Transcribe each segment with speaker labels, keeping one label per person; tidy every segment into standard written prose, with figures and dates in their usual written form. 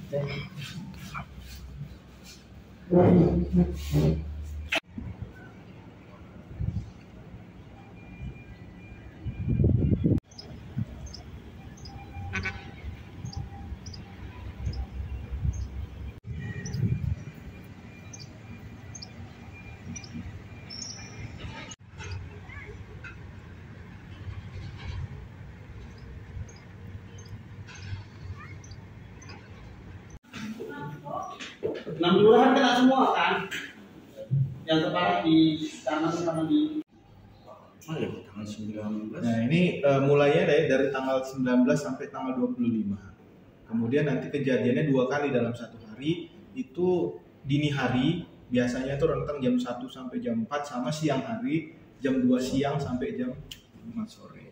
Speaker 1: Enam kelurahan kena semua kan? Yang terparah di Taman sama di
Speaker 2: tanggal 19.
Speaker 3: Nah ini mulainya dari tanggal 19 sampai tanggal 25. Kemudian nanti kejadiannya 2 kali dalam 1 hari. Itu dini hari, biasanya itu rentang jam 1 sampai jam 4, sama siang hari jam 2 siang sampai jam 5 sore.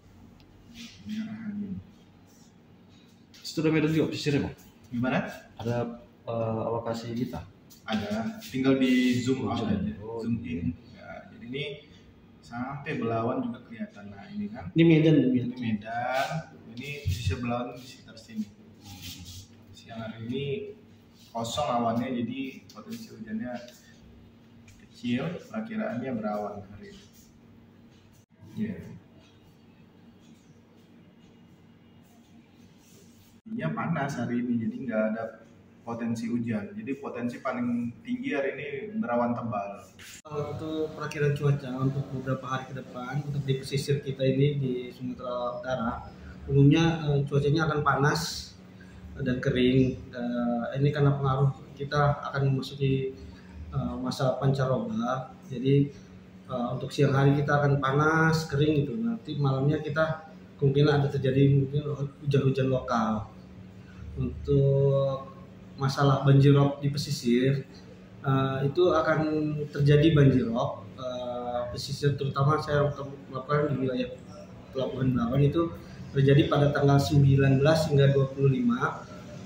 Speaker 2: Sudah medan juga pesisir ya, Bang?
Speaker 3: Gimana?
Speaker 2: Ada lokasi kita?
Speaker 3: Ada, tinggal di zoom out aja,
Speaker 2: Oh,
Speaker 3: zoom in. Ya, jadi ini sampai Belawan juga kelihatan. Nah ini kan
Speaker 1: di Medan.
Speaker 3: ini Medan, ini sisi Belawan di sekitar sini. Siang hari ini kosong awannya, jadi potensi hujannya kecil, perakiraannya berawan hari ini. Ya. Ini panas hari ini, jadi nggak ada potensi hujan. Jadi potensi paling tinggi hari ini berawan tebal.
Speaker 1: Untuk perakiraan cuaca untuk beberapa hari ke depan untuk di pesisir kita ini di Sumatera Utara, umumnya cuacanya akan panas dan kering. Ini karena pengaruh kita akan memasuki masa pancaroba. Jadi untuk siang hari kita akan panas, kering gitu. Nanti malamnya kita kemungkinan ada terjadi mungkin hujan-hujan lokal. Untuk masalah banjirop di pesisir, itu akan terjadi banjirop pesisir, terutama saya melakukan di wilayah Pelabuhan Belawan itu terjadi pada tanggal 19 hingga 25.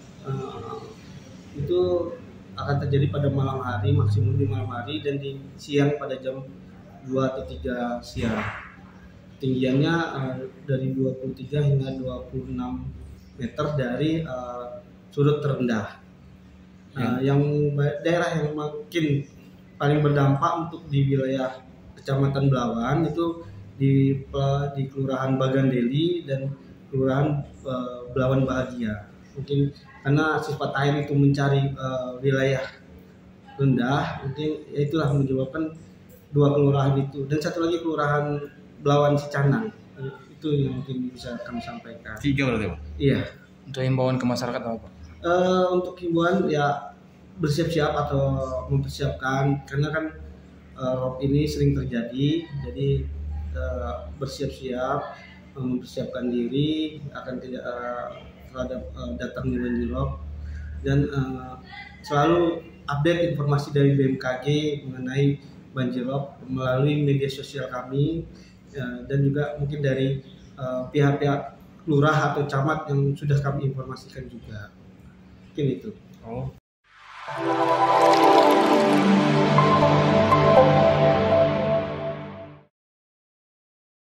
Speaker 1: Itu akan terjadi pada malam hari, maksimum di malam hari, dan di siang pada jam 2 atau 3 siang. Tinggiannya dari 23 hingga 26 meter dari sudut terendah. Yang daerah yang makin paling berdampak untuk di wilayah Kecamatan Belawan itu di Kelurahan Bagandeli dan Kelurahan Belawan Bahagia. Mungkin karena sifat air itu mencari wilayah rendah, mungkin itulah menyebabkan 2 kelurahan itu, dan satu lagi Kelurahan Belawan Cicanang. Itu yang mungkin bisa kami sampaikan.
Speaker 2: 3 berarti, Bang?
Speaker 1: Iya.
Speaker 2: Untuk himbauan ke masyarakat apa, Pak?
Speaker 1: Untuk himbauan ya bersiap-siap atau mempersiapkan, karena kan rob ini sering terjadi, jadi bersiap-siap, mempersiapkan diri akan tidak terhadap datangnya banjirop, dan selalu update informasi dari BMKG mengenai banjirop melalui media sosial kami, dan juga mungkin dari pihak-pihak lurah atau camat yang sudah kami informasikan juga. Mungkin itu.
Speaker 2: Oh.